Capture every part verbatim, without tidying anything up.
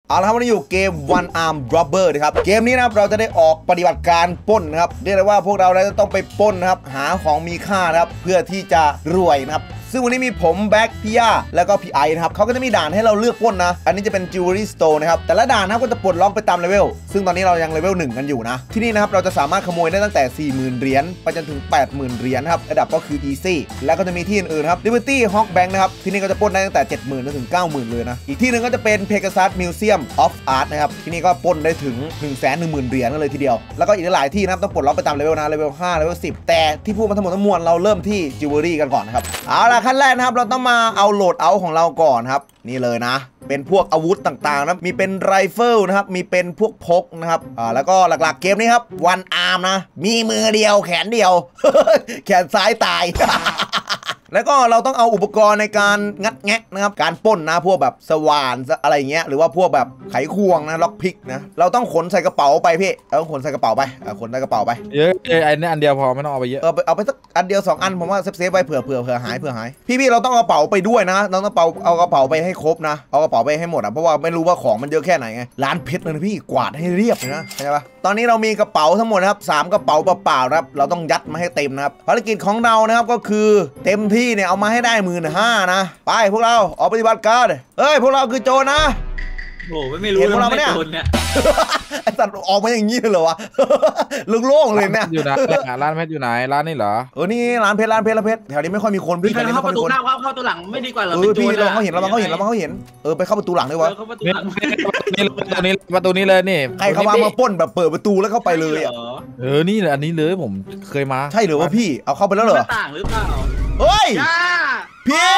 เอาละครับวันนี้อยู่เกม One Arm Robber นะครับเกมนี้นะครับเราจะได้ออกปฏิบัติการปล้นนะครับเรียกได้ว่าพวกเราจะต้องไปปล้นนะครับหาของมีค่านะครับเพื่อที่จะรวยนะครับซึ่งวันนี้มีผมแบ็คพี่ย่าแล้วก็พี่ไอนะครับเขาก็จะมีด่านให้เราเลือกปล้นนะอันนี้จะเป็น Jewelry Store นะครับแต่ละด่านนะครับก็จะปลดล็อกไปตามเลเวลซึ่งตอนนี้เรายังเลเวลหนึ่งกันอยู่นะที่นี่นะครับเราจะสามารถขโมยได้ตั้งแต่ สี่หมื่น เหรียญไปจนถึง แปดหมื่น เหรียญครับระดับก็คือ Easy แล้วก็จะมีที่อื่นๆครับ Liberty Hawk Bank นะครับที่นี่ก็จะปล้นได้ตั้งแต่ เจ็ดหมื่น ถึง เก้าหมื่น เลยนะอีกที่หนึ่งก็จะเป็น Pegasus Museum of Art นะครับที่นี่ก็ปล้นได้ถึง หนึ่งแสนหนึ่งหมื่น เหรียญเลยทีเดียวแล้วก็อีกหลายที่นะครับต้องปลดล็อกไปตามเลเวลนะเลเวลห้าเลเวลสิบแต่ที่พูดมาทั้งหมดทั้งมวลเราเริ่มที่ Jewelry กันก่อนนะครับเอาล่ะขั้นแรกนะครับเราต้องมาเอาโหลดเอาของเราก่อนครับนี่เลยนะเป็นพวกอาวุธต่างๆนะมีเป็นไรเฟิลนะครับมีเป็นพวกพกนะครับอ่าแล้วก็หลักๆเกมนี้ครับวันอาร์มนะมีมือเดียวแขนเดียว แขนซ้ายตาย แล้วก็เราต้องเอาอุปกรณ์ในการงัดแงะนะครับการปล้นนะพวกแบบสว่านอะไรเงี้ยหรือว่าพวกแบบไขควงนะล็อกพิกนะเราต้องขนใส่กระเป๋าไปพี่เราต้องขนใส่กระเป๋าไปขนใส่กระเป๋าไปเยอะไอ้นี่อันเดียวพอไม่ต้องเอาไปเยอะเออเอาไปสักอันเดียวสองอันผมว่าเซฟเซฟไว้เผื่อเผื่อเผื่อหายเผื่อหายพี่ๆเราต้องเอากระเป๋าไปด้วยนะเราต้องเอาเอากระเป๋าไปให้ครบนะเอากระเป๋าไปให้หมดอ่ะเพราะว่าไม่รู้ว่าของมันเยอะแค่ไหนไงร้านเพชรเลยพี่กวาดให้เรียบเลยนะใช่ปะตอนนี้เรามีกระเป๋าทั้งหมดนะครับสามกระเป๋าเปล่าๆครับเราต้องยัดมาให้เต็มนะครับภารกิจของเรานะครับก็คือเต็มที่เนี่ยเอามาให้ได้หมื่นห้านะไปพวกเราออกปฏิบัติการเฮ้ยพวกเราคือโจรนะโอ้ไม่รู้เห็นพวกเราเนี่ยไอ้สัตว์ออกมาอย่างนี้เลยเหรอวะโล่งๆเลยเนี่ยอยู่ไหนร้านเพชรอยู่ไหนร้านนี่เหรอเออนี่ร้านเพชรร้านเพชรร้านเพชรแถวนี้ไม่ค่อยมีคนพี่แถวนี้ไม่ค่อยมีคนเข้าเข้าตัวหลังไม่ดีกว่าเหรอเออพี่เราเขาเห็นเราเขาเห็นเราเขาเห็นเออไปเข้าประตูหลังด้วยวะนี่ประตูนี้ประตูนี้เลยนี่ใครเข้ามามาปล้นแบบเปิดประตูแล้วเข้าไปเลยอ่ะเออนี่อันนี้เลยผมเคยมาใช่หรือว่าพี่เอาเข้าไปแล้วเหรอต่างหรือเปล่าเฮ้ยพี่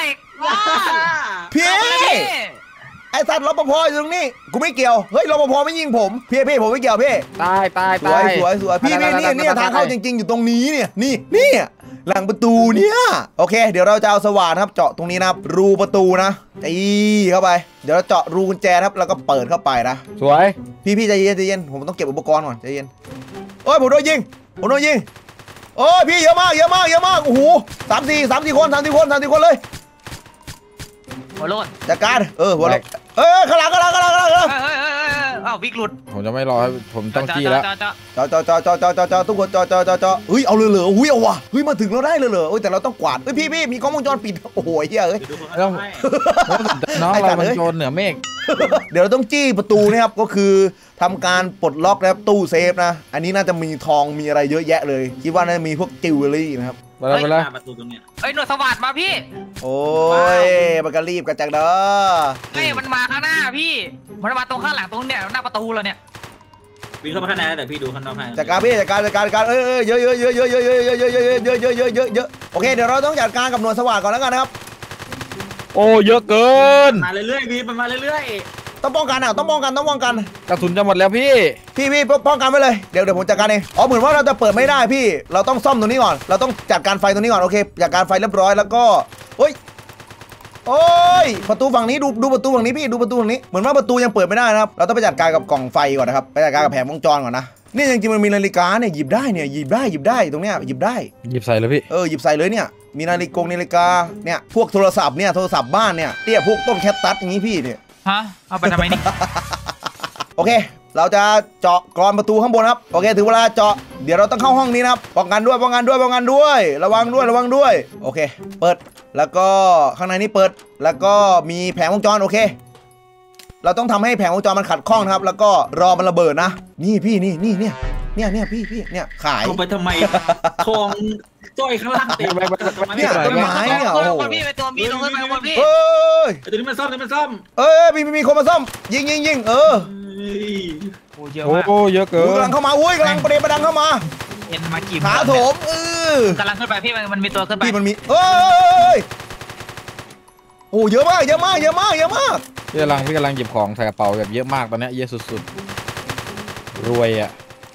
พี่ไอ้สัตว์รปภอยู่ตรงนี้กูไม่เกี่ยวเฮ้ยรปภไม่ยิงผมพี่พี่ผมไม่เกี่ยวพี่ตายตายตายสวยสวยพี่พี่นี่นี่ทางเข้าจริงๆอยู่ตรงนี้เนี่ยนี่นี่หลังประตูเนี่ยโอเคเดี๋ยวเราจะเอาสว่านครับเจาะตรงนี้นะครับรูประตูนะตีเข้าไปเดี๋ยวเราเจาะรูกุญแจครับแล้วก็เปิดเข้าไปนะสวยพี่พี่ใจเย็นใจเย็นผมต้องเก็บอุปกรณ์ก่อนใจเย็นโอ้ยผมโดนยิงผมโดนยิงโอ้ยพี่เยอะมากเยอะมากเยอะมากโอ้โหสามสี่สามสี่คนสามสี่คนสามสี่คนเลยหัวโลดจัดการเออหัวโลดเออข้างหลังข้างหลังข้างหลังข้างหลังเออเออเอออ้าววิกหลุดผมจะไม่รอผมต้องจี้แล้วจอจอจอจอจอจอจอทุกคนจอจอจอจอเฮ้ยเอาเลยเหรออุ้ยเอาว่ะเฮ้ยมาถึงเราได้เลยเหรอเฮ้ยแต่เราต้องกวาดเฮ้ยพี่พี่มีกล้องวงจรปิดโอ้โหเฮ้ยเอ้ยน้องเราเป็นโจรเหนือเมฆเดี๋ยวเราต้องจี้ประตูนะครับก็คือทำการปลดล็อกนะครับตู้เซฟนะอันนี้น่าจะมีทองมีอะไรเยอะแยะเลยคิดว่าน่าจะมีพวกจิวเวลรี่นะครับไปแล้วไปแล้วประตูตรงเนี้ยเอ้ยหน่วยสวัสดิ์มาพี่โอ้ยมันก็รีบกันจังเด้อเฮ้ยมันมาข้างหน้าพี่มันมาตรงข้างหลังตรงเนี้ยหน้าประตูเราเนี่ยวิ่งเข้ามาข้างในแต่พี่ดูข้างนอกให้จัดการพี่จัดการจัดการจัดการเอ้ยเยอะเยอะเยอะเยอะเยอะเยอะเยอะเยอะเยอะเยอะเยอะเยอะเยอะเยอะโอเคเดี๋ยวเราต้องจัดการกับหน่วยสวัสดิ์ก่อนแล้วกันนะครับโอ้เยอะเกินมาเรื่อยๆพี่มันมาเรื่อยๆต้องป้องกันอ่ะต้องป้องกันต้องป้องกันกระสุนจะหมดแล้วพี่พี่พี่ป้องกันไปเลยเดี๋ยวเดี๋ยวผมจัดการเองอ๋อเหมือนว่าเราจะเปิดไม่ได้พี่เราต้องซ่อมตรงนี้ก่อนเราต้องจัดการไฟตรงนี้ก่อนโอเคจัดการไฟเรียบร้อยแล้วก็เฮ้ยโอ้ยประตูฝั่งนี้ดูดูประตูฝั่งนี้พี่ดูประตูฝั่งนี้เหมือนว่าประตูยังเปิดไม่ได้นะครับเราต้องไปจัดการกับกล่องไฟก่อนนะครับไปจัดการกับแผงวงจรก่อนนะนี่จริงๆมันมีนาฬิกาเนี่ยหยิบได้เนี่ยหยิบได้หยิบได้ตรงเนี้ยหยิบได้หยิบใส่เลยพี่เออหยิบใส่เลยเนี่ยมีนาฬิกานาฬิกาเนี่ยพวกโทรศัพท์เนี่ยโทรศัพท์บ้านเนี่ยเตี้ยพวกต้นแคตตัสอย่างนี้พี่เนี่ยฮะเอาไปทำไมนี่โอเคเราจะเจาะกรอนประตูข้างบนครับโอเคถึงเวลาเจาะเดี๋ยวเราต้องเข้าห้องนี้นะครับป้องกันด้วยป้องกันด้วยป้องกันด้วยระวังด้วยระวังด้วยโอเคเปิดแล้วก็ข้างในนี้เปิดแล้วก็มีแผงวงจรโอเคเราต้องทำให้แผงวงจรมันขัดข้องนะครับแล้วก็รอมันระเบิดนะนี่พี่นี่นี่เนี่ยเนี่ยเนี่ยพี่พี่เนี่ยขายลงไปทำไมทองจ้อยข้างล่างเต็มเนี่ยต้นไม้เนี่ยโอ้โหพี่ไปตัวมีลงขึ้นไปบนพี่เอ้ยตัวนี้มันซ่อมตัวนี้มันซ่อมเอ้ยมีมีคนมาซ่อมยิงยิงยิงเออโอ้เยอะมากโอ้เยอะเกินกำลังเข้ามาอุ้ยกำลังประเดี๋ยวประดังเข้ามาเอ็นมากี่ขาโถมเออกำลังขึ้นไปพี่มันมีตัวขึ้นไปพี่มันมีเอ้ยโอ้เยอะมากเยอะมากเยอะมากเยอะมากพี่กำลังพี่กำลังหยิบของใส่กระเป๋าแบบเยอะมากตอนนี้เยอะสุดๆรวยอ่ะ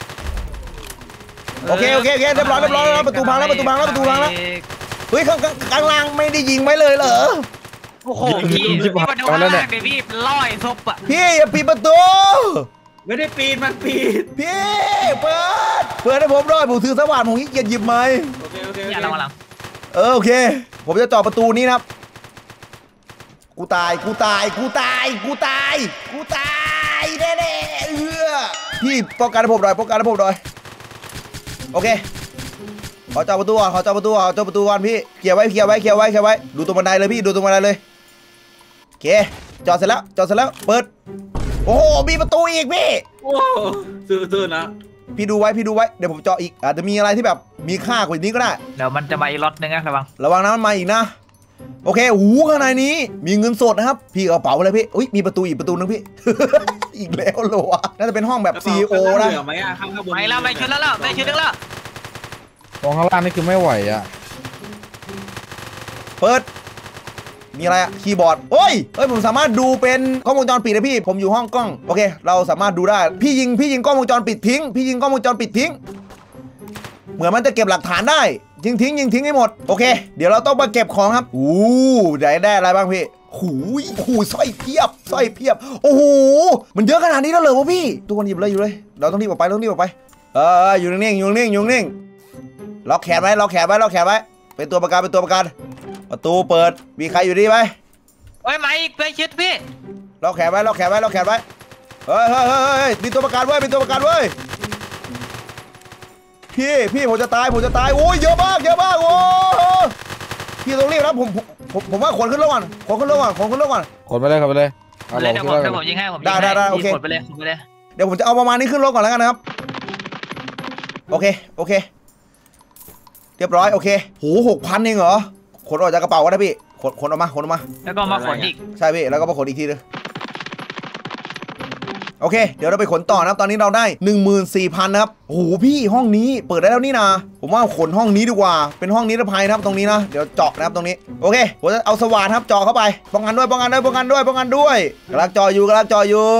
โอเคโอเคโอเคเรียบร้อยเรียบร้อยแล้วประตูพังแล้วประตูพังแล้วประตูพังแล้วเฮ้ยข้างข้างล่างไม่ได้ยิงไว้เลยเหรอโอ้โหพี่พี่มาดูข้างล่างเดี๋ยวพี่ลอยซบอ่ะพี่อย่าปิดประตูไม่ได้ปีนมันปีนพี่เปิดเปิดให้ผมด้วยผมถือสว่านผมขี้เกียจหยิบไม้โอเคโอเคอย่าลังหลังเออโอเคผมจะจ่อประตูนี้นะครับกูกูตายกูตายกูตายกูตายกูตายแน่ๆเออพี่ป้องกันให้ผมหน่อยป้องกันให้ผมหน่อยโอเคขอเจ้าประตูก่อนขอเจ้าประตูก่อนเจ้าประตูก่อนพี่เคลียร์ไว้เคลียร์ไว้เคลียร์ไว้เคลียร์ไว้ดูตรงบันไดเลยพี่ดูตรงบันไดเลยโอเคจอดเสร็จแล้วจอดเสร็จแล้วเปิดโอ้โหมีประตูอีกพี่โอ้ซื่อๆนะพี่ดูไว้พี่ดูไว้เดี๋ยวผมเจาะอีกอาจจะมีอะไรที่แบบมีค่ากว่านี้ก็ได้เดี๋ยวมันจะมาอีกล็อตนึงนะระวังระวังนะมันมาอีกนะโอเคหูข้างในนี้มีเงินสดนะครับพี่กระเป๋าเลยพี่อุ้ยมีประตูอีกประตูนึงพี่ อีกแล้วโหรอน่าจะเป็นห้องแบบซีโอนะไม่แล้วไม่ชุดแล้วแล้วไม่ชุดนึงแล้วตรงข้างล่างนี่คือไม่ไหวอ่ะเปิดมีอะไรอะคีย์บอร์ดโอ้ยเฮ้ยผมสามารถดูเป็นกล้องวงจรปิดนะพี่ผมอยู่ห้องกล้องโอเคเราสามารถดูได้พี่ยิงพี่ยิงกล้องวงจรปิดทิ้งพี่ยิงกล้องวงจรปิดทิ้งเหมือนมันจะเก็บหลักฐานได้ยิงทิ้งยิงทิ้งให้หมดโอเคเดี๋ยวเราต้องมาเก็บของครับอู้ได้ได้อะไรบ้างพี่หูยหูสร้อยเพียบสร้อยเพียบโอ้โหมันเยอะขนาดนี้แล้วเหรอวะพี่ทุกคนหยิบเลยอยู่เลยเราต้องรีบออกไปต้องรีบออกไปเอออยู่นิ่งๆอยู่นิ่งๆอยู่นิ่งล็อกแขนไว้ล็อกแขนไว้ล็อกแขนไว้เป็นตัวประกันเป็นตัวประกันประตูเปิดมีใครอยู่ดีไหมโอ้ยไม่ไปชิดพี่ล็อกแขนไว้ล็อกแขนไว้ล็อกแขนไว้เฮ้ยเฮ้ยเฮ้ยมีตัวประกันเว้ยมีตัวประกันเว้ยพี่พี่ผมจะตายผมจะตายโอ้ยเยอะมากเยอะมากโอ้พี่ต้องรีบนะผมผมผมว่าขนขึ้นรถก่อนขนขึ้นรถก่อนขนขึ้นรถก่อนขนไปเลยขนไปเลยเดี๋ยวผมเดี๋ยวผมยิงให้ผมได้ได้ได้โอเคขนไปเลยขนไปเลยเดี๋ยวผมจะเอาประมาณนี้ขึ้นรถก่อนแล้วกันนะครับโอเคโอเคเรียบร้อยโอเคโหหกพันเองเหรอขนออกจากกระเป๋าก็ได้พี่ขนขนออกมาขนออกมาแล้วก็มาขนอีกใช่พี่แล้วก็มาขนอีกทีนึงโอเคเดี๋ยวเราไปขนต่อนะครับตอนนี้เราได้ หนึ่งหมื่นสี่พัน นะครับโอ้โหพี่ห้องนี้เปิดได้แล้วนี่นะผมว่าขนห้องนี้ดีกว่าเป็นห้องนิรภัยนะครับตรงนี้นะเดี๋ยวเจาะนะครับตรงนี้โอเคผมจะเอาสว่านครับเจาะเข้าไปป้องกันด้วยป้องกันด้วยป้องกันด้วยป้องกันด้วยกำลังเจาะอยู่กำลังเจาะอยู่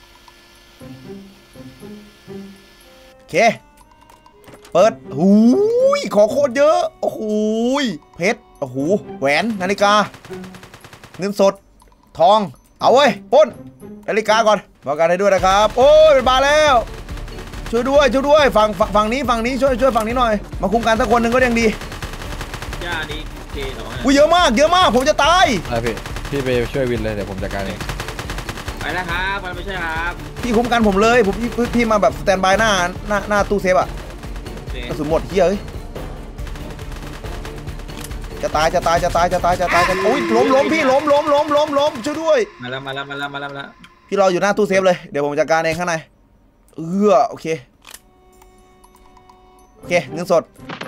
โอเคเปิดหูยของโคตรเยอะโอ้โหเพชรโอ้โหแหวนนาฬิกาเงินสดทองเอาเว้ยปล้นนาฬิกาก่อนบอกกันให้ด้วยนะครับโอ้ยเป็นบาแล้วช่วยด้วยช่วยด้วยฝั่งฝั่งนี้ฝั่งนี้ช่วยช่วยฝั่งนี้หน่อยมาคุมกันสักคนหนึ่งก็ยังดีย่าดีเจหรออุ้ยเยอะมากเยอะมากผมจะตายอะไรพี่พี่ไปช่วยวินเลยเดี๋ยวผมจัดการเองไปแล้วครับไปไม่ใช่ครับพี่คุมกันผมเลยผมพี่พี่มาแบบสแตนบายหน้าหน้าหน้าตู้เซฟอะกระสุนหมดเฮียเอ้ยจะตายจะตายจะตายจะตายจะตายจะโอ้ยล้มล้มพี่ล้มล้มล้มล้มล้มช่วยด้วยมาแล้วมาแล้วมาแล้วมาแล้วมาแล้วพี่รออยู่หน้าตู้เซฟเลยเดี๋ยวผมจัดการเองข้างในเออโอเคโอเคเงินสด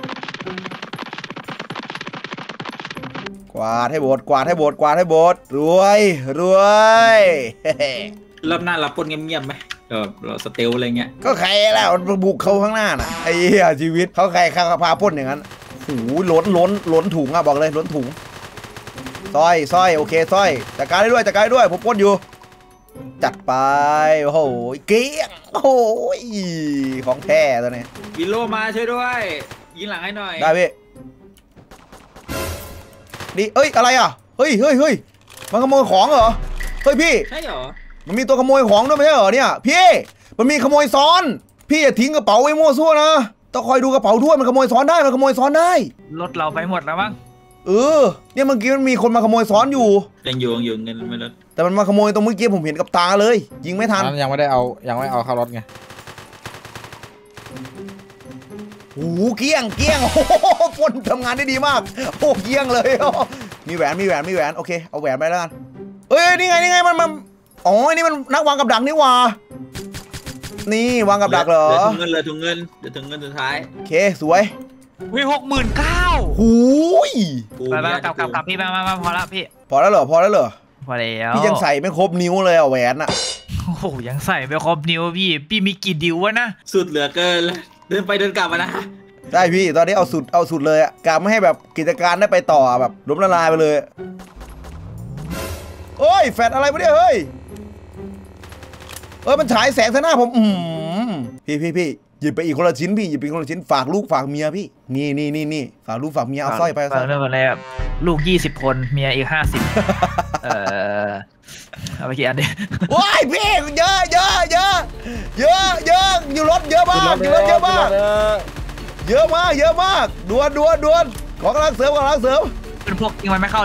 กวาดให้โบดกวาดให้โบดกวาดให้โบดรวยรวยรอบหน้าเราปนเงียบๆไหมเราเราสเตลอะไรเงี้ยก็ใครแล้วบุกเขาข้างหน้าน่ะไอ้เหี้ยชีวิตเขาใครข้าพาพ่นอย่างนั้นโอ้โหล้นล้นล้นถุงอ่ะบอกเลยล้นถุงสร้อยสร้อยโอเคสร้อยจัดการได้ด้วยจัดการได้ด้วยผมพ่นอยู่จัดไปโอ้โหเกี้ยงโอ้โหของแท้ตัวนี้วิโลมาช่วยด้วยยิงหลังให้หน่อยได้พี่ดิเอ้ยอะไรอ่ะเฮ้ยเฮ้ยเฮ้ยมันขโมยของเหรอเฮ้ยพี่ใช่เหรอมันมีตัวขโมยของด้วยไม่ใช่เหรอเนี่ยพี่มันมีขโมยซ้อนพี่อย่าทิ้งกระเป๋าไว้มั่วซั่วนะต้องคอยดูกระเป๋าด้วยมันขโมยซ้อนได้มันขโมยซ้อนได้รถเราไปหมดแล้วมั้งเออเนี่ยเมื่อกี้มันมีคนมาขโมยซ้อนอยู่ยังอยู่ยังอยู่เงินไม่ลดแต่มันมาขโมยตรงเมื่อกี้ผมเห็นกับตาเลยยิงไม่ทันยังไม่ได้เอายังไม่เอาเข้ารถไงโอ้เกี้ยงเกี้ยงโอ้ฝนทำงานได้ดีมากโอ้เกี้ยงเลยมีแหวนมีแหวนมีแหวนโอเคเอาแหวนไปแล้วกันเอ้ยนี่ไงนี่ไงมันมันอ๋อนี่มันนักวางกับดักนี่ว่านี่วางกับดักเหรอเดี๋ยวถุงเงินเลยถุงเงินเดี๋ยวถุงเงินสุดท้ายโอเคสวยวิหกหมื่นเก้าหูยไปไปกลับกลับกลับพี่มามามาพอแล้วพี่พอแล้วเหรอพอแล้วเหรอพอแล้วพี่ยังใส่ไม่ครบนิ้วเลยอ่ะแหวนอ่ะโอ้โหยังใส่ไม่ครบนิ้วพี่พี่มีกี่นิ้ววะนะสุดเหลือเกินเดินไปเดินกลับมานะได้พี่ตอนนี้เอาสุดเอาสุดเลยอ่ะกะไม่ให้แบบกิจการได้ไปต่อแบบล้มละลายไปเลยโอ้ยแฟดอะไรวะเนี่ยเฮ้ยเออมันฉายแสงใส่หน้าผมอืมพี่พี่พี่หยิบไปอีกคนละชิ้นพี่หยิบไปคนละชิ้นฝากลูกฝากเมียพี่นี่นี่นี่นี่ฝากลูกฝากเมียเอาสร้อยไปฝากเรื่องอะไรแบบลูกยี่สิบคนเมียอีกห้าสิบเออเอาไปกี่อันดิว้ายพี่เยอะเยอะเยอะเยอะเยอะอยู่รถเยอะมากอยู่รถเยอะมากเยอะมากเยอะมากดวนดวนดวนขอกำลังเสริมขอกำลังเสริมเป็นพวกยิงมันไม่เข้าเลย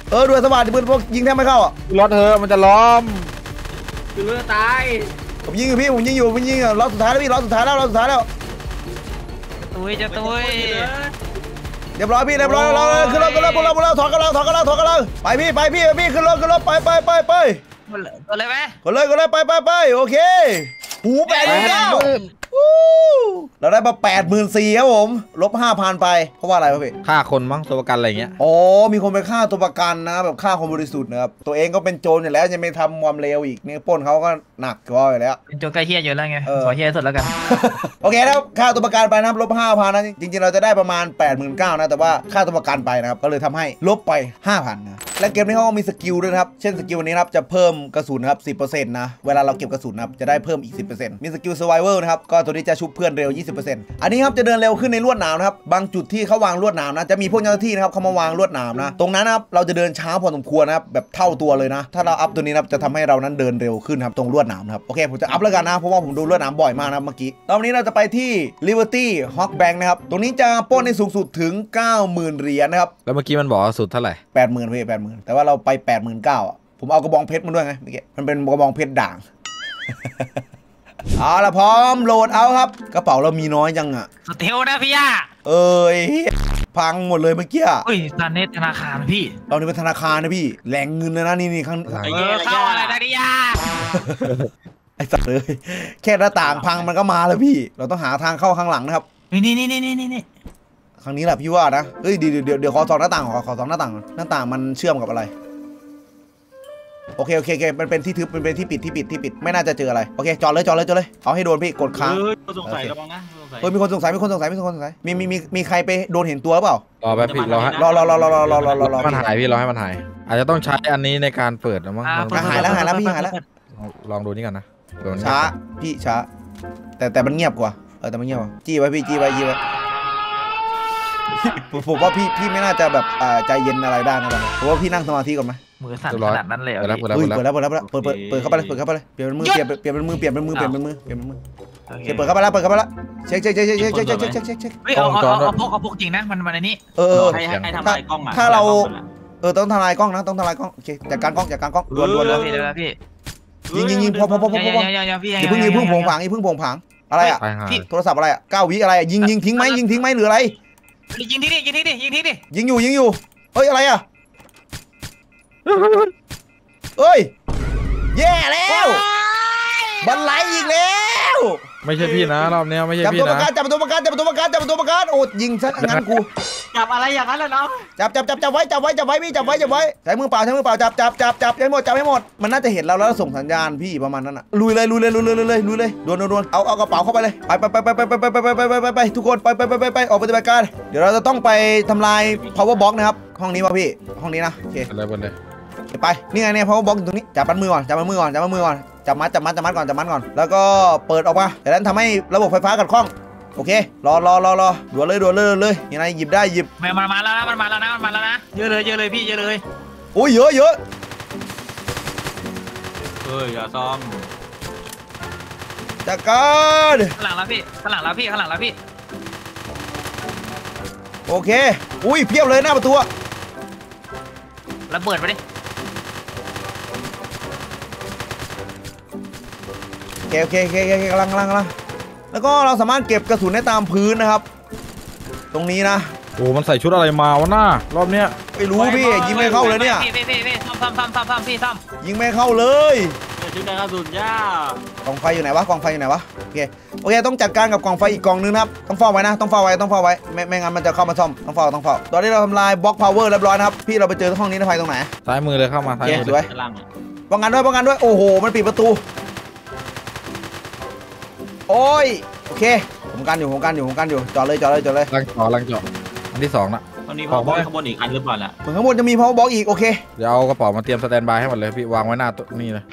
เออด้วยสวัสดิ์ปืนพวกยิงแทบไม่เข้าอ่ะรถเธอมันจะล้อมคือเลือดตายผมยิงอยู่พี่ผมยิงอยู่ผมยิงอ่ะรอบสุดท้ายแล้วพี่รอบสุดท้ายแล้วรอบสุดท้ายแล้วตุ้ยจะตุ้ยเรียบร้อยพี่เรียบร้อยแล้วขึ้นรถขึ้นรถพวกเราพวกเราถอดกำลังถอดกำลังถอดกำลังไปพี่ไปพี่ไปพี่ขึ้นรถขึ้นรถไปไปไปไปก็เลยไหมก็เลยก็เลยไปไปไปโอเคหูแปดหมื่นเก้าเราได้มาแปดหมื่นสี่ครับผมลบห้าพันไปเพราะว่าอะไรวะพี่ฆ่าคนมั้งตัวประกันอะไรเงี้ยอ๋อมีคนไปฆ่าตัวประกันนะแบบฆ่าคนบริสุทธิ์นะครับตัวเองก็เป็นโจรอยู่แล้วยังไม่ทำความเลวอีกเนี่ยปล้นเขาก็หนักกว่าอยู่แล้วเป็นโจรใกล้เฮียอยู่แล้วไงขอเฮียสุดแล้วกันโอเคแล้วค่าตัวประกันไปนะครับลบห้าพันนะจริงๆเราจะได้ประมาณ แปดหมื่นเก้าพัน นะแต่ว่าค่าตัวประกันไปนะครับก็เลยทำให้ลบไป ห้าพัน นะและเกมนี้เขาก็มีสกิลด้วยนะครับเช่นสกิลนี้นะครับจะเพิ่มกระสุนนะครับ สิบเปอร์เซ็นต์ นะเวลาเราเก็บกระสุนนะครับจะได้เพิ่มอีก สิบเปอร์เซ็นต์ มีสกิล Survival นะครับก็ตัวนี้จะชุบเพื่อนเร็ว ยี่สิบเปอร์เซ็นต์ อันนี้ครับจะเดินเร็วขึ้นในลวดหนามนะครับบางจุดที่เขาวางลวดหนามนะจะมีพวกเจ้าหน้าที่นะครับเขามาวางลวดหนามนะตรงนั้นนะครับเราจะเดินช้าพอสมควรนะครับแบบเท่าตัวเลยนะถ้าเราอัพตัวนี้นะครับจะทำให้เรานั้นเดินเร็วขึ้นครับตรงลวดหนามนะครับโอเคผมจะอัพแล้วกันนะเพราะว่าผมดูลวดหนามบ่อยมากนะเมื่อกี้ตอนนี้เราจะไปที่ Liberty Hawk Bank นะครับตรงนี้จะปล้นในสูงสุดถึง เก้าหมื่น เหรียญนะครับแล้วเมื่อกี้มันบอกว่าสุดเท่าไหร่แปดหมื่นพี่แปดหมื่นแต่ว่าเราไป แปดหมื่นเก้าพัน อ่ะผมเอากระบองเพชรมาด้วยไงเมื่อกี้มันเป็นกระบองเพชรด่าง เอาละพร้อมโหลดเอาครับกระเป๋าเรามีน้อยจังอ่ะสเตลนะพี่ย่าเอ้ยพังหมดเลยเมื่อกี้อุ้ยตอนนี้ธนาคารพี่เรานี่เป็นธนาคารนะพี่แหล่งเงินเลยนะนี่นี่ข้างเออเข้าอะไรนะพี่ย่าไอ้สัตว์เลยแค่หน้าต่างพังมันก็มาแล้วพี่เราต้องหาทางเข้าข้างหลังนะครับนี่นี่นี่นี่นี่นี่ครั้งนี้แหละพี่ว่านะเฮ้ยเดี๋ยวเดี๋ยวเดี๋ยวขอสองหน้าต่างขอขอสองหน้าต่างหน้าต่างมันเชื่อมกับอะไรโอเคโอเคโอเคมันเป็นที่ทึบมันเป็นที่ปิดที่ปิดที่ปิดไม่น่าจะเจออะไรโอเคจอดเลยจอดเลยจอดเลยเอาให้โดนพี่กดค้างเออสงสัยระวังนะสงสัยเฮ้ยมีคนสงสัยมีคนสงสัยมีคนสงสัยมีมีมีมีใครไปโดนเห็นตัวหรือเปล่ารอแป๊บพี่รอให้รอรอรอรอรอรอรอรอรอมันหายพี่รอให้มันหายอาจจะต้องใช้อันนี้ในการเปิดนะมั้งหายแล้วหายแล้วพี่หายแล้วลองดูนี่ก่อนนะช้าพี่ช้าแต่แต่มันเงียบกว่าเออแต่มันเงียบกว่าจี้ไว้พี่จี้ไว้จี้ไว้ผมว่าพี่พี่ไม่น่าจะแบบใจเย็นอะไรได้นะผมว่าพี่นั่งสมาธิก่อนไหมมือสั่นขนาดนั้นเลยเหรอเปิดแล้วพี่เปิดแล้วเปิดแล้วเปิดแล้วเปิดเปิดเปิดเข้าไปเลยเปิดเข้าไปเลยเปลี่ยนเป็นมือเปลี่ยนเปลี่ยนเป็นมือเปลี่ยนเป็นมือเปลี่ยนเป็นมือเปลี่ยนเป็นมือเปลี่ยนเป็นมือโอเคเปิดเข้าไปแล้วเปิดเข้าไปแล้วเช็คเช็คเช็คเช็คเช็คเช็คเช็คเช็คเช็คเช็คเฮ้ยเอาเอาเอาพกเอาพกจริงนะมันมันอันนี้เออให้ให้ทำลายกล้องอ่ะถ้าเราเออต้องทำลายกล้องนะต้องทำลายกล้องโอเคจัดการกล้องจัดการกล้องด่วนด่วนด่วนพี่เดี๋ยวพี่ยิงยิงยิงพอพอพอพอพอยังยังยังพี่อย่าเพิ่งยิงพึ่งผงผางอย่าเพิ่งผงผางอะไรอ่ะไปหาโทรศัพท์อะไรอ่ะเก้าวิอะไรอ่ะยิงยิงทิ้งไหมยิงทิ้งไหมหรืออะไรยิงที่นี่ยิงที่นี่ยิงที่นี่ยิงอยู่ยิงอยู่เฮ้ยอะไรอ่ะเอ้ยแย่แล้วบันไลอีกแล้วไม่ใช่พี่นะรอบนี้ไม่ใช่จับพี่ตัวประนะกันจับตัวประกันจับตัวประกันจับตัวประกันโอ้ยิงซะงั้นกูจับอะไรอย่างนั้นเลยเนาะจับจับจับจับไว้จับไว้จับไว้พี่จับไว้จับไไว้ใช้มือเปล่าใช้มือเปล่าจับจับจับจับให้หมดจับให้หมดมันน่าจะเห็นเราแล้วส่งสัญญาณพี่ประมาณนั้นอ่ะลุยเลยลุยเลยลุยเลยลุยเลยลุยเลยดวนดวนเอาเอากระเป๋าเข้าไปเลยไปไปไปไปไปไปไปไปไปไปไปทุกคนไปไปไปไปไปออกปฏิบัติการเดี๋ยวเราจะต้องไปทำลาย power box นะครับห้องนี้ป่ะพี่ห้องนี้นะโอเคอะไรบนเลยไปนี่ไงเนี่ย power box อยู่ตรงนี้จับมัดมือก่อนจับมัดมือก่อนจับมัดมือก่อนจับมัดจับมัดจับมัดก่อนจับมัดก่อนแล้วก็เปิดออกมาจากนั้นทำให้ระบบไฟฟ้าขัดข้องโอเครอรอรอรอด่วนเลยด่วนเลยเลยยังไงหยิบได้หยิบมันมาแล้วนะมันมาแล้วนะมันมาแล้วนะเยอะเลยเยอะเลยพี่เยอะเลยโอ้ยเยอะเยอะเฮ้ยอย่าซ่อมจัดการข้างหลังแล้วพี่ข้างหลังแล้วพี่ข้างหลังแล้วพี่โอเคอุ้ยเพียบเลยหน้าประตูระเบิดไปดิโอเคโอเคโอเคโอเคกำลังกำลังกำลังแล้วก็เราสามารถเก็บกระสุนได้ตามพื้นนะครับตรงนี้นะโอ้มันใส่ชุดอะไรมาวะหน้ารอบเนี้ยไม่รู้พี่ยิงไม่เข้าเลยเนี่ยพี่พี่พี่พี่ซ่อมซ่อมซ่อมซ่อมซ่อมพี่ซ่อมยิงไม่เข้าเลยชุดกระสุนย่ากองไฟอยู่ไหนวะกองไฟอยู่ไหนวะโอเคโอเคต้องจัดการกับกองไฟอีกกองนึงนะครับต้องเฝ้าไว้นะต้องเฝ้าไว้ต้องเฝ้าไว้ไม่ไม่งั้นมันจะเข้ามาซ่อมต้องเฝ้าต้องเฝ้าตอนนี้เราทำลายบล็อกพาวเวอร์เรียบร้อยนะครับพี่เราไปเจอห้องนี้นะไฟตรงไหนซ้ายมือเลยเข้ามาซ้ายมือสวย ป้องกันด้วยป้องกันด้วยโอ้โหมันปิดประตูโอ้ยโอเคผมกันอยู่ผมกันอยู่ผมกันอยู่จอดเลยจอดเลยจอดเลยลังเจาะลังเจาะอันที่สองนะตอนนี้พอข้างบนอีกอันหรือเปล่าล่ะเหมือนข้างบนจะมี power box อีกโอเคเดี๋ยวเอากระเป๋ามาเตรียมสแตนบายให้หมดเลยพี่วางไว้หน้าตัวนี่เลย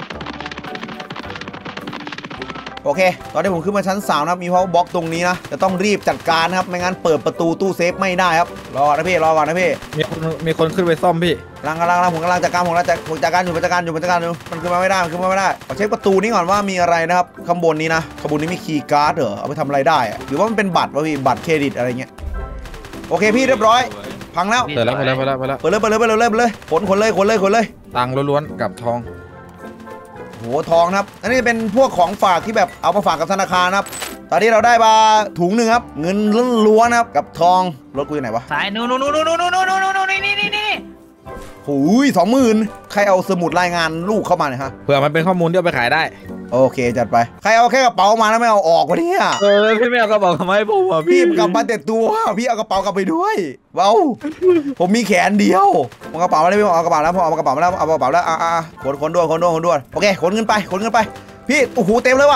โอเคตอนนี้ผมขึ้นมาชั้นสามนะครับมี power box ตรงนี้นะจะต้องรีบจัดการนะครับไม่งั้นเปิดประตูตู้เซฟไม่ได้ครับรอนะพี่รอก่อนนะพี่มีคนมีคนขึ้นไปซ่อมพี่กำลังกำลังกำลังผมกำลังจัดการผมกำลังจัดผมจัดการอยู่ผมจัดการอยู่ผมจัดการอยู่มันขึ้นมาไม่ได้มันขึ้นมาไม่ได้ขอเช็คประตูนี้ก่อนว่ามีอะไรนะครับข้างบนนี้นะข้างบนนี้มีคีย์การ์ดเหรอเอาไปทำอะไรได้อะหรือว่ามันเป็นบัตรวะพี่บัตรเครดิตอะไรเงี้ยโอเคพี่เรียบร้อยพังแล้วเปิดแล้วเปิดแล้วเปิดแล้วเปิดแล้วเปิดเลยเปิดเลยเปิดเลยเปิดเลยขนขนเลยขนเลยขนเลยตังค์ล้วนๆกับทองโหทองครับอันนี้เป็นพวกของฝากที่แบบเอามาฝากกับธนาคารครับตอนนี้เราได้มาถุงหนึ่งครับเงินล้วนๆครับกับทองรถกูอยู่ไหนวะสายนู่นนู่นนู่นนู่นนู่นนู่นนู่นนี่นี่นี่นี่หูยสองหมื่นใครเอาสมุดรายงานลูกเข้ามาเนี่ยฮะเผื่อมันเป็นข้อมูลที่เอาไปขายได้โอเคจัดไปใครเอาแค่กระเป๋ามาแล้วไม่เอาออกวะเนี่ยเออพี่ไม่เอากระเป๋าทำไมผมอ่ะพี่พี่กลับมาแต่ตัวพี่เอากระเป๋ากลับไปด้วยเว้าผมมีแขนเดียวเอากระเป๋ามาแล้วพี่เอากระเป๋าแล้วพอเอากระเป๋ามาแล้วเอากระเป๋าแล้วอ่าขนขนด้วยขนด้วยขนด้วยโอเคขนเงินไปขนเงินไปพี่โอ้โหเต็มเลยว่ะ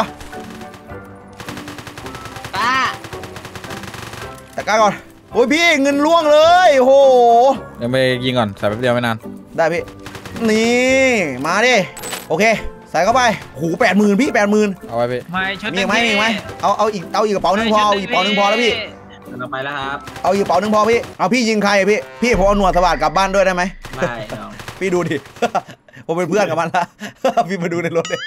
ป้าแต่ก้าก่อนโอ้ยพี่เงินล่วงเลยโอ้โหเดี๋ยวไปยิงก่อนใส่แป๊บเดียวไม่นานได้พี่นี่มาดิโอเคใส่เข้าไปหูแปดหมื่นพี่แปดหมื่นเอาไว้พี่ไม่ชุดมีไหมมีไหมเอาเอาอีกเอาอีกกระเป๋าหนึงพอเอาอีกกระเป๋าหนึงพอแล้วพี่เราไปแล้วครับเอาอีกกระเป๋าหนึงพอพี่เอาพี่ยิงใครอะพี่พี่ผมเอาหนวดสวัสดกลับบ้านด้วยได้ไหมไม่น้องพี่ดูดิ ผมเป็นเพื่อนกับมันละ พี่มาดูในรถเลย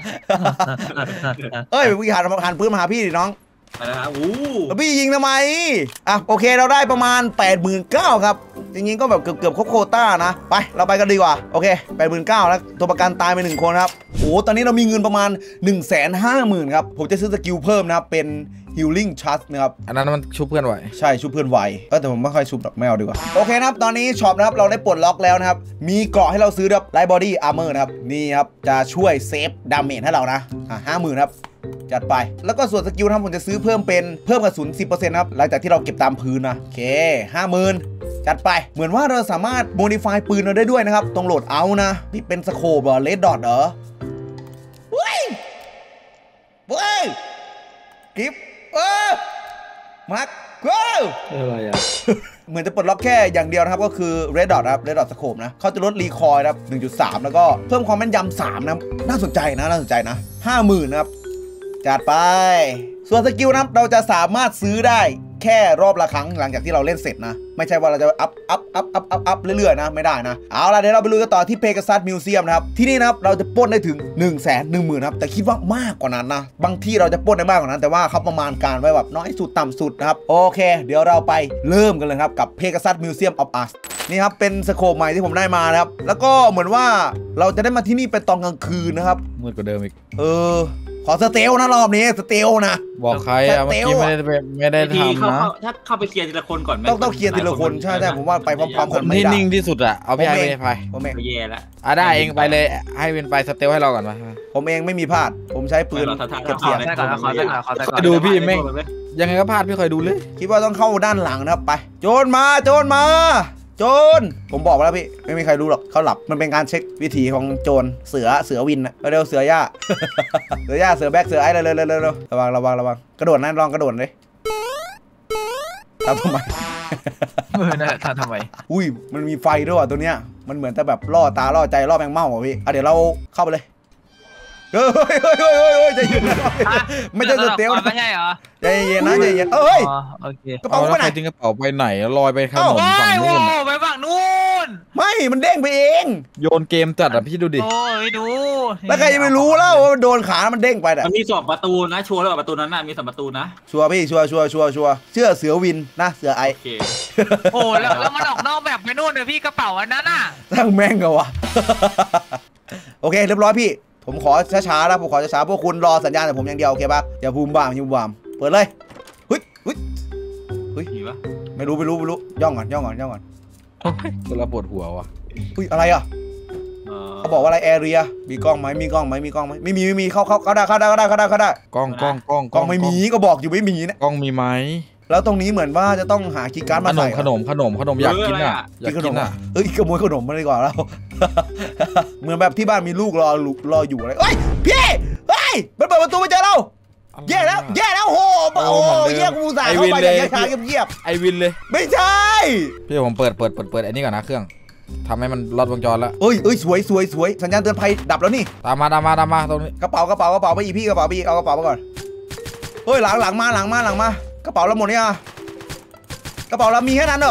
เอ้ยพี่หันหันปืนมาหาพี่ดิน้องไปแล้วครับอู้แล้วพี่ยิงทำไมอ่ะโอเคเราได้ประมาณ แปดหมื่นเก้าพัน ครับจริงๆก็แบบเกือบเกือบครบโควต้านะไปเราไปกันดีกว่าโอเค แปดหมื่นเก้าพัน แล้วตัวประกันตายไปหนึ่งคนครับโอ้ตอนนี้เรามีเงินประมาณ หนึ่งแสนห้าหมื่น ครับผมจะซื้อสกิลเพิ่มนะครับเป็น healing charge นะครับอันนั้นมันชุบเพื่อนไหวใช่ชุบเพื่อนไวก็แต่ผมไม่ค่อยชุบหรอกไม่เอาดีกว่าโอเคนะครับตอนนี้ช็อปนะครับเราได้ปลดล็อกแล้วนะครับมีเกราะให้เราซื้อครับไลท์บอดี้อาร์เมอร์นะครับนี่ครับจะช่วยเซฟดาเมจให้เรานะอ่ะห้าหมื่นครับจัดไปแล้วก็ส่วนสกิลนะครับผมจะซื้อเพิ่มเป็นเพิ่มกระสุน สิบเปอร์เซ็นต์ ครับหลังจากที่เราเก็บตามพื้นนะโอเค ห้าหมื่น จัดไปเหมือนว่าเราสามารถโมดิฟายปืนเราได้ด้วยนะครับตรงโหลดเอานะนี่เป็นสโคปเหรอเลดดอทเหรอเฮ้ยเฮ้ยกิฟเออมาร์คเก้าอะไรอ่ะเหมือนจะปลดล็อกแค่อย่างเดียวนะครับก็คือ Red Dot ครับ Red Dot Scope นะเขาจะลดรีคอยล์นะครับ หนึ่งจุดสาม แล้วก็เพิ่มความแม่นยำสามนะน่าสนใจนะน่าสนใจนะ ห้าหมื่น นะครับจัดไปส่วนสกิลนะครับเราจะสามารถซื้อได้แค่รอบละครั้งหลังจากที่เราเล่นเสร็จนะไม่ใช่ว่าเราจะอัพอัพอัพอัพอัพอัพเรื่อยๆนะไม่ได้นะเอาล่ะเดี๋ยวเราไปลุยกันต่อที่ Pegasus Museum นะครับที่นี่นะครับเราจะปล้นได้ถึง หนึ่งแสนหนึ่งหมื่น ครับแต่คิดว่ามากกว่านั้นนะบางที่เราจะปล้นได้มากกว่านั้นแต่ว่าเขาประมาณการไว้แบบน้อยสุดต่ำสุดนะครับโอเคเดี๋ยวเราไปเริ่มกันเลยครับกับ Pegasus Museum of Art นี่ครับเป็นสโคปใหม่ที่ผมได้มานะครับแล้วก็เหมือนว่าเราจะได้มาที่นี่เป็นตอนกลางคืนนะครับมืดกว่าเดิมอีกเออขอสเตลนะรอบนี้สเตลนะบอกใครอ่ะเมื่อกี้ไม่ได้ไปไม่ได้ทีเข้าทำนะถ้าเข้าไปเคลียร์ทีละคนก่อนไหมต้องต้องเคลียร์ทีละคนใช่ใช่ผมว่าไปพร้อมๆคกันนไม่ที่ได้นิ่งที่สุดอ่ะเอาพี่ไอ้ไปไปผมเองไปแย่แล้วอ่ะได้เองไปเลยให้เป็นไปสเตลให้เราก่อนมาผมเองไม่มีพลาดผมใช้ปืนเก็บเสียงได้ก่อนขอได้ก่อนขอได้ก่อนดูพี่ไม่ยังไงก็พลาดพี่คอยดูเลยคิดว่าต้องเข้าด้านหลังนะครับไปโจรมาโจรมาโจรผมบอกแล้วพี่ไม่มีใครรู้หรอกเขาหลับมันเป็นการเช็ควิถีของโจรเสือเสือวินนะเร็วเสือย่า เสือย่าเสือแบ็กเสือไอ้เร็วเร็วเร็วเร็วระวังระวังระวังกระโดดนะลองกระโดดเลยทำทำไมเออนะทำทำไมอุ้ยมันมีไฟด้วยว่ะตัวเนี้ยมันเหมือนจะแบบล่อตาล่อใจล่อแมงเม่าอ่ะพี่อ่ะเดี๋ยวเราเข้าไปเลยเฮ้ยเฮ้ยเฮ้ยเฮ้ยเฮ้ยใจเย็นนะไม่ใช่สเตลนะไม่ใช่เหรอใจเย็นนะใจเย็นเอ้ยโอเคกระเอาเป๋าแล้วไปไหใครนทิ้งกระเป๋าไปไหนลอยไปขนมโอ้ฝั่งยนู้นไปฝั่งนู้นไม่มันเด้งไปเองโยนเกมจัดอ่ะพี่ดูดิโอ้ยดูแล้วใครจะไปรู้แล้วว่ามันโดนขาแล้วมันเด้งไปอ่ะมันมีสองประตูนะชัวร์แล้วประตูนั้นน่ะมีสองประตูนะชัวร์พี่ชัวร์ชัวร์ชัวร์ชัวร์เชื่อเสือวินนะเสือไอโอเคโอ้แล้วแล้วมันออกนอกแบบไปนู่นเลยพี่กระเป๋าอันนั้นน่ะตั้งแม่งกันวะ โอเคเรียบร้อยพี่ผมขอช้าๆแล้วผมขอช้าๆพวกคุณรอสัญญาณแต่ผมอย่างเดียวโอเคปะอย่าบูมบ้ามอย่าบูมบ้ามเปิดเลยเฮ้ยเฮ้ยเฮ้ยมีปะไม่รู้ไม่รู้ไม่รู้ย่องก่อนย่องก่อนย่องก่อนตัวเราปวดหัวว่ะอุ้ยอะไรอ่ะเขาบอกว่าอะไรแอเรียมีกล้องไหมมีกล้องไหมมีกล้องไหมไม่มีไม่มีเข้าเข้าเข้าได้เข้าได้เข้าได้เข้าได้เข้าได้กล้องกล้องกล้องกล้องไม่มีก็บอกอยู่ไม่มีนะกล้องมีไหมแล้วตรงนี้เหมือนว่าจะต้องหาคีย์การ์ดขมาน ใส่มขนมขนมขนมอยากกินอ่ะอยากขนกินมอ่ะเอ้ยขโมยขนมมาดีกว่าเรา เหมือนแบบที่บ้านมีลูกรอรออยู่อะไรเฮ้ยพี่เฮ้ยมันเปิดประตูมาเจอเราแย่แล้วแย่แล้วโหโอ้แย่กูสายเข้าไปอย่างช้าๆเงียบไอวินเลยๆไม่ใช่พี่ผมเปิดเปิดเปิดเปิดไอ้นี่ก่อนนะเครื่องทำให้มันลดวงจรแล้วเอ้ยเอ้ยสวยสวยสวยสัญญาณเตือนภัยดับแล้วนี่ตามมาตามมาตามมาตรงนี้กระเป๋ากระเป๋ากระเป๋าไปอีกพี่กระเป๋าไปอีกเอากระเป๋ามาก่อนเฮ้ยหลังหลังมาหลังมาหลังมากระเป๋าเราหมดเนี่ยกระเป๋าเรามีแค่นั้นเหรอ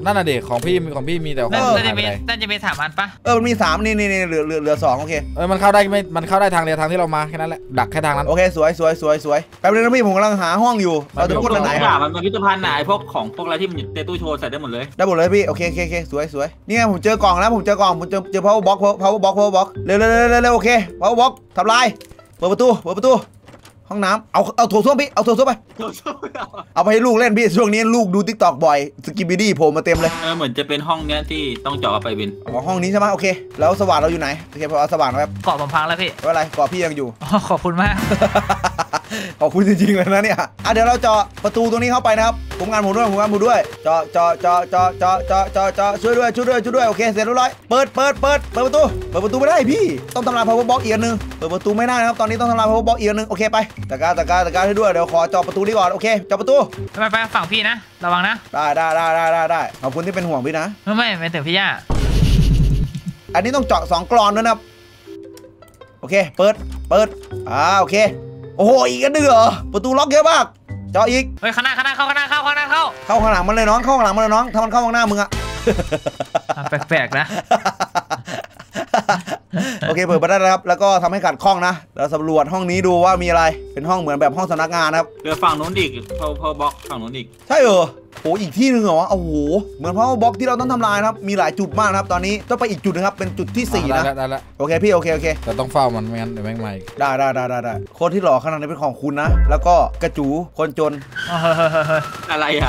นั่นน่ะเด็กของพี่มีของพี่มีแต่ของน่าพี่จะหายไปมีไหนน่าจะมีสามอันปะเออมันมีสามนี่นี่นี่เหลือเหลือเหลือสองโอเคเออมันเข้าได้ไม่มันเข้าได้ทางเดียวทางที่เรามาแค่นั้นแหละดักแค่ทางนั้นโอเคสวยสวยสวยสวยแป๊บนึงนะพี่ผมกำลังหาห้องอยู่เราจะพูดพวทาก งไหนอ่ะมันเป็นพิพิธภัณฑ์ไหนพวกของพวกอะไรที่มันอยู่ในตู้โชว์ใส่ได้หมดเลยได้หมดเลยพี่โอเคโอเคโอเคสวยสวยนี่ไงผมเจอกล่องแล้วผมเจอกล่องผมเจอเจอ power box power box power box เร็วเร็วเร็วเร็วโอเค power box ทำลายเปิดประตูเปิดประตูห้องน้ำเอาเอาโถส้วมพี่เอาโถส้วมไปเอาไปให้ลูกเล่นพี่ช่วงนี้ลูกดู ติ๊กต็อก บ่อยสกิปปี้ดี้โผล่มาเต็มเลยเออเหมือนจะเป็นห้องเนี้ยที่ต้องเจาะไปบินอ๋อห้องนี้ใช่ไหมโอเคแล้วสว่านเราอยู่ไหนโอเคพอเอาสว่านแป๊บเกาะผมพังแล้วพี่ไม่เป็นไรเกาะพี่ยังอยู่ขอบคุณมากขอบคุณจริงๆเลยนะเนี่ยอ่ะเดี๋ยวเราเจาะประตูตรงนี้เข้าไปนะครับผมงานผมด้วยผมงานผมด้วยเจาะเจาะเจาะเจาะเจาะเจาะเจาะเจาะช่วยด้วยช่วยด้วยช่วยด้วยโอเคเสร็จเรียบร้อยเปิดเปิดเปิดเปิดประตูเปิดประตูไม่ได้พี่ต้องทำลาย power box อีกอันนึงเปิดประตูไม่ได้นะครับตอนนี้ต้องทำลาย power box อีกอันนึงโอเคไปตะการตะการตะการให้ด้วยเดี๋ยวขอเจาะประตูนี้ก่อนโอเคเจาะประตูไปไปฝั่งพี่นะระวังนะได้ได้ได้ได้ได้ได้ขอบคุณที่เป็นห่วงพี่นะไม่ไม่ไม่ถึงพี่ย่าอันนี้ต้องเจาะสองกรอนด้วยนะครับโอเคเปิดเปิดอ่าโอเคโอ้โหอีกอันนึงเหรอประตูล็อกเยอะมากเจาะอีกเฮ้ยข้างหน้าข้างหน้าเข้าข้างหน้าเข้าข้างหน้าเข้าเข้าข้างหลังมันเลยน้องเข้าข้างหลังมันเลยน้องถ้ามันเข้าข้างหน้ามึงอะแปลกๆนะโอเคเปิดมาได้แล้วครับแล้วก็ทำให้ขัดข้องนะเราสำรวจห้องนี้ดูว่ามีอะไรเป็นห้องเหมือนแบบห้องสำนักงานนะครับเรือฝั่งนู้นอีกพอพอบล็อกฝั่งนู้นอีกใช่เหรอโอ้อีกที่หนึ่งเหรอวะโอ้โหเหมือนเพราะว่าบล็อกที่เราต้องทำลายนะครับมีหลายจุดมากนะครับตอนนี้ต้องไปอีกจุดนะครับเป็นจุดที่สี่ได้นะแล้วได้แล้วโอเคพี่โอเคโอเคแต่ต้องเฝ้ามันไม่งั้นเดี๋ยวแม่งมาอีกได้ได้ได้ได้ได้คนที่หล่อขนาดนี้เป็นของคุณนะแล้วก็กระจูคนจนอะไรอ่ะ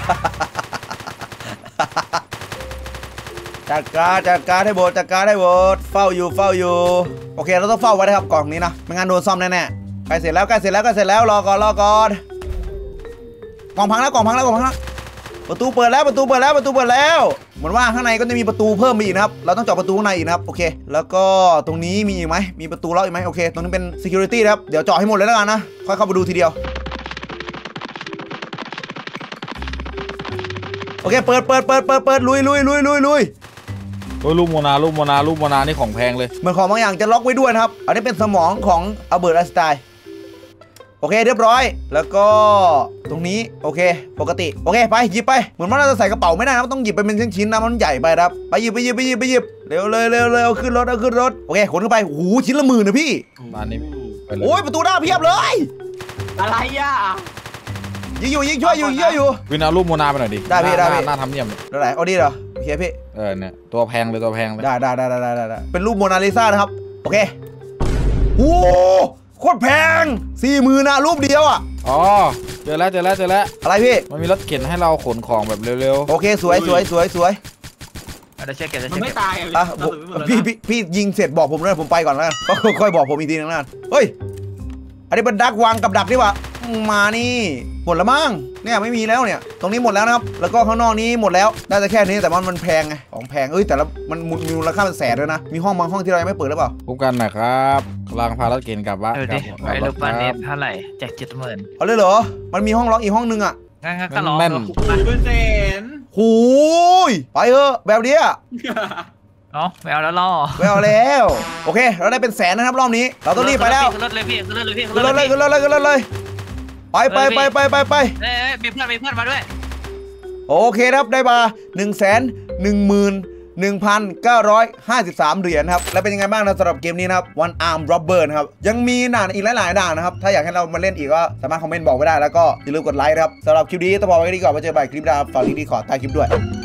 จัดการจัดการให้หมดจัดการให้หมดเฝ้าอยู่เฝ้าอยู่โอเคเราต้องเฝ้าไว้นะครับกล่องนี้นะไม่งั้นโดนซ่อมแน่ๆใกล้เสร็จแล้วใกล้เสร็จแล้วใกล้เสร็จแล้วรอก่อนรอก่อนกล่องพังแล้วกล่องพังแล้วกล่องพังแล้วประตูเปิดแล้วประตูเปิดแล้วประตูเปิดแล้วเหมือนว่าข้างในก็จะมีประตูเพิ่มมาอีกนะครับเราต้องเจาะประตูข้างในอีกนะครับโอเคแล้วก็ตรงนี้มีอีกไหมมีประตูล็อกอีกไหมโอเคตรงนี้เป็น security นะครับเดี๋ยวเจาะให้หมดเลยแล้วกันนะค่อยเข้าไปดูทีเดียวโอเคเปิดเปิดเปิดเปิดเปิดลุยลุยลุยลุยลุยโอ้ยลูกโมนาลูกโมนาลูกโมนานี่ของแพงเลยเหมือนของบางอย่างจะล็อกไว้ด้วยนะครับอันนี้เป็นสมองของอัลเบิร์ตไอน์สไตน์โอเคเรียบร้อยแล้วก็ตรงนี้โอเคปกติโอเคไปหยิบไปเหมือนว่าเราจะใส่กระเป๋าไม่ได้นะครับต้องหยิบไปเป็นชิ้นๆนะมันใหญ่ไปครับไปหยิบไปหยิบไปหยิบไปหยิบเร็วเลยเร็วเร็วขึ้นรถเอาขึ้นรถโอเคขนเข้าไปโอ้โหชิ้นละหมื่นนะพี่บ้านนี้ไปเลยโอ้ยประตูหน้าเพียบเลยอะไรอ่ะยิงอยู่ยิงช่วยอยู่ยิงช่วยอยู่วินเอาลูกโมนาไปหน่อยดิได้พี่หน้าได้พี่หน้าทำเนียมเท่าไหร่เอาดีเหรอโอเคพี่เออเนี่ยตัวแพงเลยตัวแพงเลยได้ได้ได้ได้ได้ได้เป็นรูปโมนาลิซานะครับโอเคโอ้โหโคตรแพงสี่หมื่นนะรูปเดียวอ่ะอ๋อเจอแล้วเจอแล้วเจอแล้วอะไรพี่มันมีรถเข็นให้เราขนของแบบเร็วโอเคสวยสวยสวยสวยเดี๋ยวเช็คเก็บเดี๋ยวมันเช็คไม่เก็บตายอ่ะอ่ะเราถึงไม่หมดแล้วพี่นะพี่พี่ยิงเสร็จบอกผมเลยผมไปก่อนแล้วกันก็ค่อยบอกผมอีกทีนึงแล้วกันเฮ้ยอันนี้เป็นดักวางกับดักดีกว่ามานี่หมดแล้วมั้งเนี่ยไม่มีแล้วเนี่ยตรงนี้หมดแล้วนะครับแล้วก็ข้างนอกนี้หมดแล้วได้แต่แค่นี้แต่มันมันแพงไงของแพงเอ้ยแต่ละมันมีมูลค่าเป็นแสนด้วยนะมีห้องบางห้องที่เรายังไม่เปิดหรือเปล่าๆคุ้มกันหนะครับกำลังพารถเข็นกลับบ้านเออกลัดิบไอ้กลูลักบบ้านคนี้รับเท่าไหร่แจกเจ็ดหมื่นเอาเลยเหรอมันมีห้องล็อกอีกห้องนึงอ่ะงั้นก็ร้องแม่นเปอร์เซ็นต์หูยไปเถอะแบบเนี้ยเนาะไม่เอาแล้วล่อไม่เอาแล้วโอเคเราได้เป็นแสนนะครับรอบนี้เราต้องรีบไปแล้วขึ้นรถเลยพี่ขึ้นรถเลยพี่ขึ้นรถเลยขึ้นรถเลยขึ้นรถเลยไปไปไปไปไปไปเอ้ยมีเพื่อนมีเพื่อนมาด้วยโอเคครับได้มาหนึ่งแสนหนึ่งหมื่นหนึ่งพันเก้าร้อยห้าสิบสามเหรียญครับแล้วเป็นยังไงบ้างนะสำหรับเกมนี้นะครับ One Arm Robber นะครับยังมีด่านอีกหลายๆด่านนะครับถ้าอยากให้เรามาเล่นอีกก็สามารถคอมเมนต์บอกไว้ได้แล้วก็อย่าลืมกดไลค์นะครับสำหรับคลิปนี้ต้องบอกไว้แค่นี้ก่อนไว้เจอกันใหม่คลิปหน้าฝากลิงก์ดีคอร์ดใต้คลิปด้วย